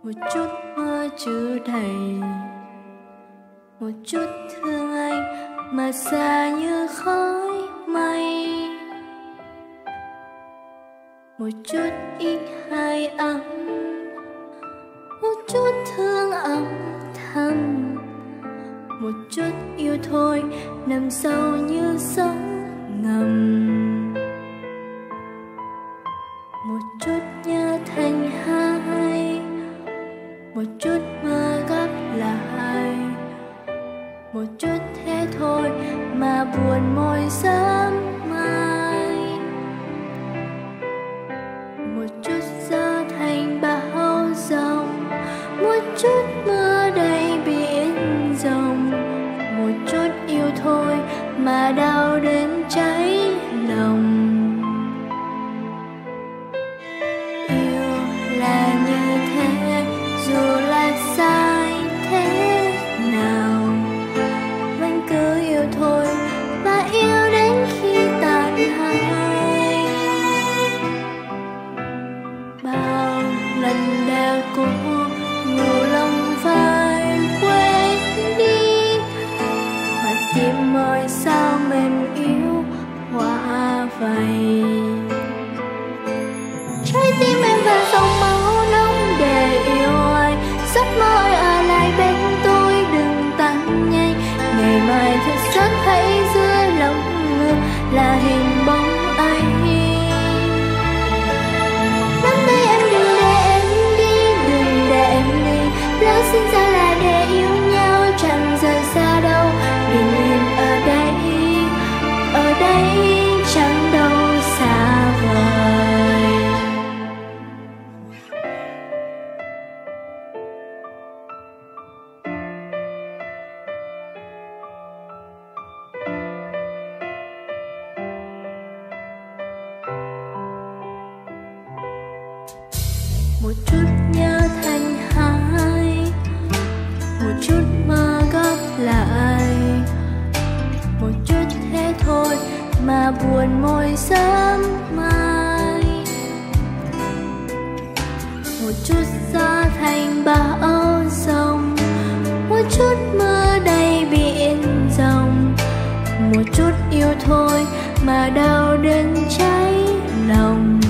một chút mơ chưa đầy, một chút thương anh mà xa như khói mây, một chút ít hai ấm, một chút thương âm thầm, một chút yêu thôi nằm sâu như sóng ngầm, một chút nhớ thành hai, một chút mơ gấp lại, một chút thế thôi mà buồn môi sớm mai, một chút gió thành bão giông, một chút mưa đầy biển rộng, một chút yêu thôi mà đau đến cháy lòng. Yêu là như thế, dù là sai thế nào vẫn cứ yêu thôi và yêu đến khi tàn hai. Bao lần đã cố ngủ lòng phải quên đi, mà tim ơi sao mềm yếu quá vậy. Trái tim em vẫn dòng máu nóng để yêu anh, giấc mơ ở lại bên tôi đừng tan nhanh. Ngày mai thật rất hãy giữa lòng ngực là hình bóng anh. Nắm tay em đừng để em đi, đừng để em đi. Lỡ sinh ra là để yêu nhau chẳng rời xa đâu. Bình yên ở đây chẳng đâu xa vời. Một chút nhớ thành hai, một chút mơ góp lại, một chút thế thôi mà buồn môi sớm mai, một chút gió thành bão giông, một chút mưa đầy biển rộng, một chút yêu thôi mà đau đến cháy lòng.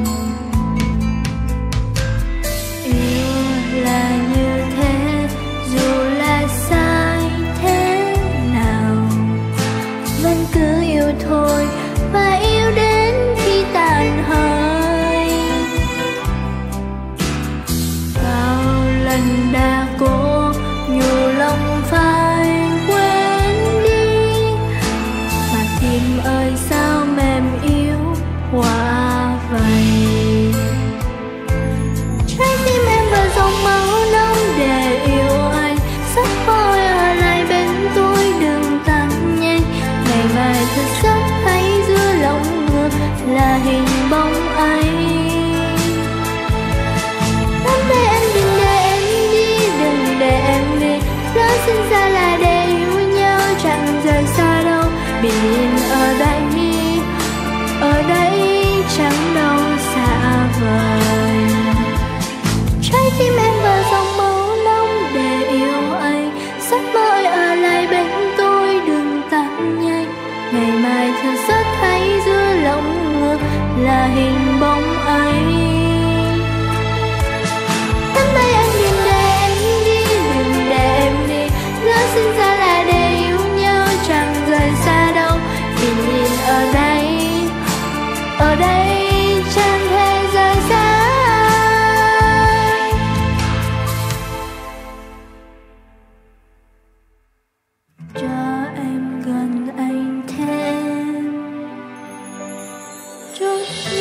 Là như thế, dù là sai thế nào vẫn cứ yêu thôi và yêu đến khi tàn hơi. Bao lần đã cố nhủ lòng phải quên đi, mà tim ơi sao mềm yếu quá vậy. Trái tim em vừa dòng máu nóng để yêu anh, sắp môi ở lại bên tôi đừng tan nhanh. Ngày mai thật giấc hãy giữa lòng ngược là hình bóng anh. Nắm tay em đừng để em đi, đừng để em đi. Lỡ sinh ra là để yêu nhau chẳng rời xa đâu. Bình yên ở đây chẳng đâu xa vời. Trái tim em vào dòng máu nóng để yêu anh, giấc mơ ở lại bên tôi đừng tan nhanh. Ngày mai thật rất hãy giữa lòng ngược là hình bóng anh. Nắm tay em đừng để em đi, đừng để em đi. Lỡ sinh ra là để yêu nhau chẳng rời xa đâu. Bình yên ở đây chẳng hề rời xa. Cho em gần anh thêm chút.